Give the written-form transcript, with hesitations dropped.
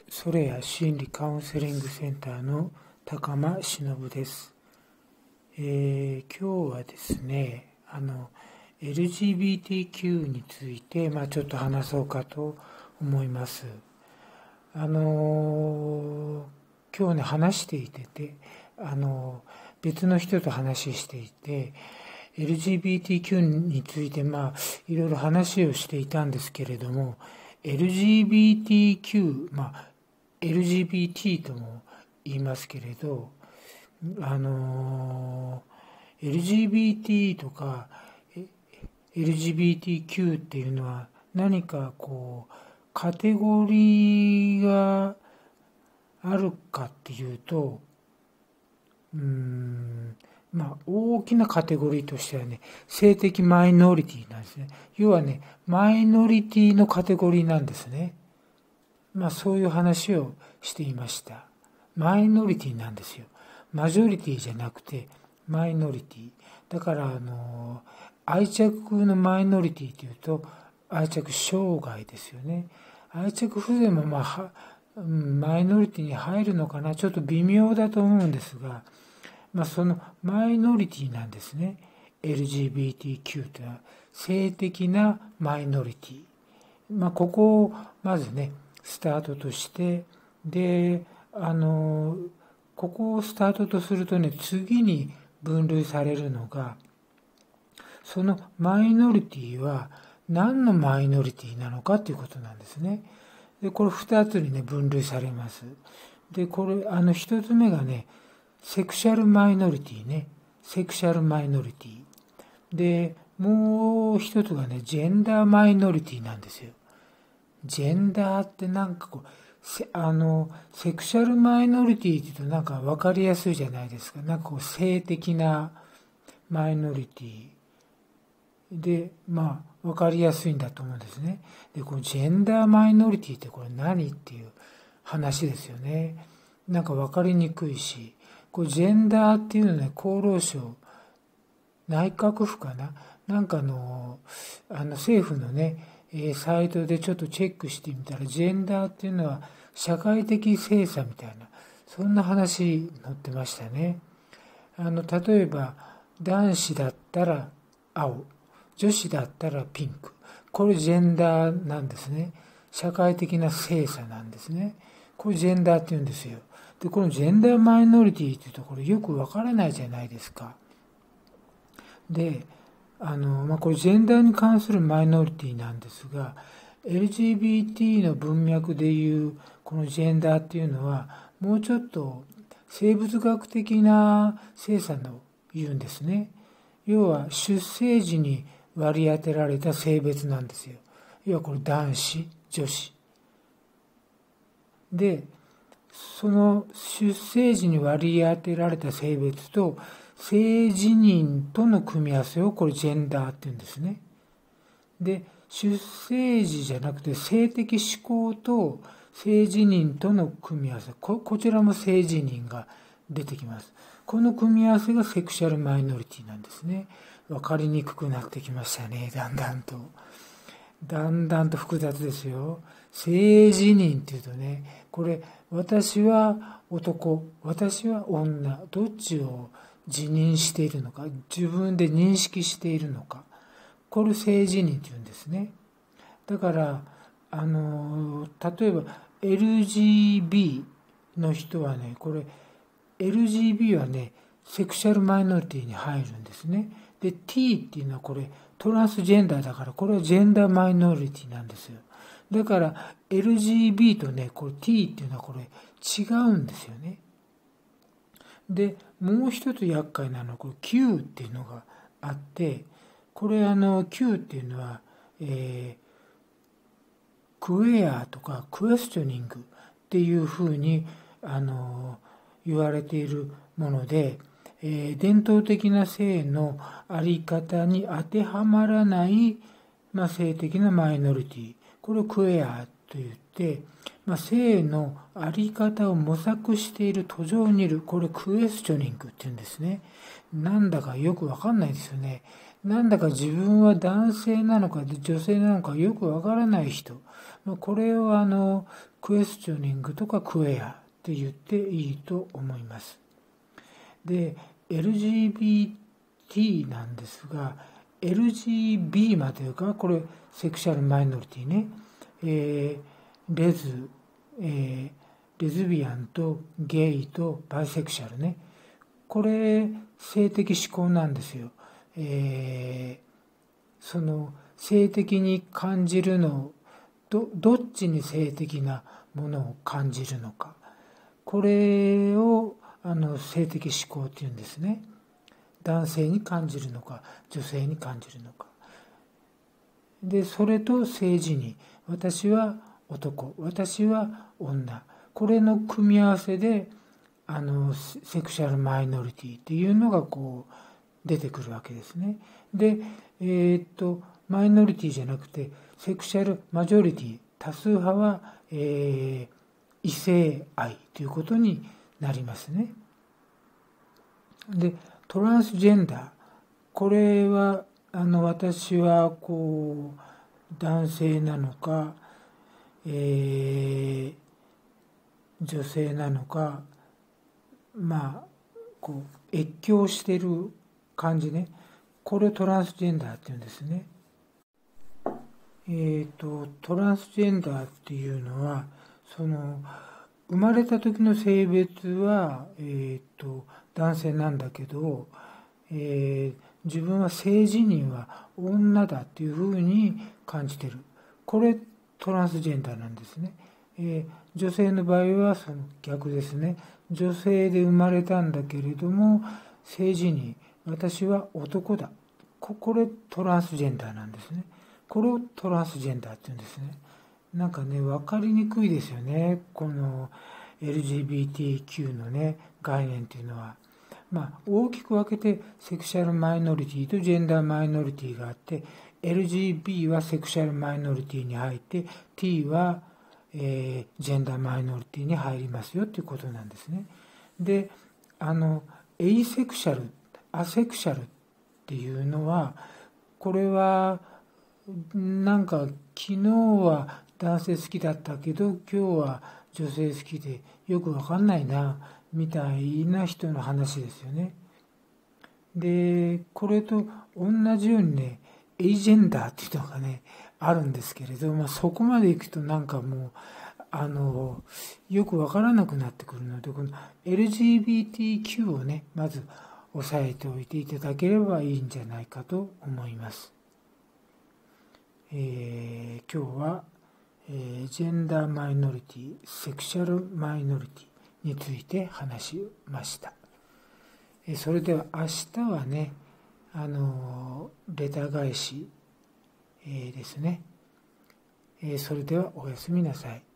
ソレア心理カウンセリングセンターの高間忍です。今日はですね、LGBTQ について、ちょっと話そうかと思います。今日ね、話していて、別の人と話していて、LGBTQ について、いろいろ話をしていたんですけれども、LGBTQ、LGBT とも言いますけれど、LGBT とか LGBTQ っていうのは何かカテゴリーがあるかっていうと、大きなカテゴリーとしてはね、性的マイノリティなんですね。要はね、マイノリティのカテゴリーなんですね。そういう話をしていました。マイノリティなんですよ。マジョリティじゃなくてマイノリティ。だから愛着のマイノリティというと愛着障害ですよね。愛着不全もマイノリティに入るのかな、ちょっと微妙だと思うんですが、そのマイノリティなんですね。LGBTQ というのは性的なマイノリティ。ここをまずねスタートとして、でここをスタートとするとね、次に分類されるのが、そのマイノリティは何のマイノリティなのかということなんですね。でこれ2つにね分類されます。でこれ1つ目がね、セクシャルマイノリティね、セクシャルマイノリティで、もう一つがねジェンダーマイノリティなんですよ。ジェンダーってセクシャルマイノリティって言うと分かりやすいじゃないですか。性的なマイノリティで分かりやすいんだと思うんですね。でこのジェンダーマイノリティってこれ何っていう話ですよね。分かりにくいし、これジェンダーっていうのはね、厚労省内閣府かな、政府のねサイトでちょっとチェックしてみたら、ジェンダーっていうのは社会的性差みたいな、そんな話載ってましたね。例えば男子だったら青、女子だったらピンク、これジェンダーなんですね。社会的な性差なんですね。これジェンダーって言うんですよ。でこのジェンダーマイノリティっていうところよくわからないじゃないですか。でこれジェンダーに関するマイノリティなんですが、 LGBT の文脈でいうこのジェンダーっていうのはもうちょっと生物学的な性差の言うんですね。要は出生時に割り当てられた性別なんですよ。要はこれ男子女子で、その出生時に割り当てられた性別と性自認との組み合わせをこれジェンダーって言うんですね。で出生時じゃなくて性的指向と性自認との組み合わせ、こちらも性自認が出てきます。この組み合わせがセクシャルマイノリティなんですね。分かりにくくなってきましたね。だんだんと複雑ですよ。性自認っていうとね、これ私は男、私は女、どっちを自認しているのか、自分で認識しているのか、これ性自認っていうんですね。だから例えば LGB の人はね、これ LGB はねセクシャルマイノリティに入るんですね。で T っていうのはこれトランスジェンダーだから、これはジェンダーマイノリティなんですよ。だから LGB とねこれ T っていうのはこれ違うんですよね。でもう一つ厄介なのはこれ Q っていうのがあって、これQ っていうのは、クエアとかクエスチョニングっていうふうに言われているもので、伝統的な性のあり方に当てはまらない、性的なマイノリティ、これをクエアと言って、性のあり方を模索している途上にいる、これクエスチョニングって言うんですね。なんだかよくわかんないですよね。なんだか自分は男性なのか女性なのかよくわからない人、 これをクエスチョニングとかクエアって言っていいと思います。で、LGBT なんですが、LGB までがこれセクシャルマイノリティね、レズビアンとゲイとバイセクシャルね、これ性的指向なんですよ。その性的に感じるのどっちに性的なものを感じるのか、これを性的指向っていうんですね。男性に感じるのか女性に感じるのかで、それと性自認、私は男私は女、これの組み合わせでセクシャルマイノリティっていうのがこう出てくるわけですね。で、マイノリティじゃなくてセクシャルマジョリティ、多数派は、異性愛ということになりますね。で、トランスジェンダー、これは私はこう男性なのか、女性なのか、こう越境している感じね、これをトランスジェンダーっていうんですね。トランスジェンダーっていうのはその生まれた時の性別は、男性なんだけど、自分は性自認は女だっていうふうに感じてる、これトランスジェンダーなんですね。女性の場合はその逆ですね。女性で生まれたんだけれども性自認、私は男だ、これトランスジェンダーなんですね。これをトランスジェンダーって言うんですね。なんかね、分かりにくいですよね、この LGBTQ のね概念っていうのは。大きく分けてセクシャルマイノリティとジェンダーマイノリティがあって、 LGB はセクシャルマイノリティに入って T は、ジェンダーマイノリティに入りますよっていうことなんですね。で、エイセクシャル、アセクシャルっていうのは、これはなんか昨日は男性好きだったけど今日は女性好きでよく分かんないなみたいな人の話ですよね。で、これと同じようにね、エイジェンダーっていうのがねあるんですけれど、そこまでいくとなんかもうよく分からなくなってくるので、この LGBTQ をねまず押さえておいていただければいいんじゃないかと思います。今日は、ジェンダーマイノリティ、セクシャルマイノリティについて話しました。それでは明日はね、レター返し、ですね。それではおやすみなさい。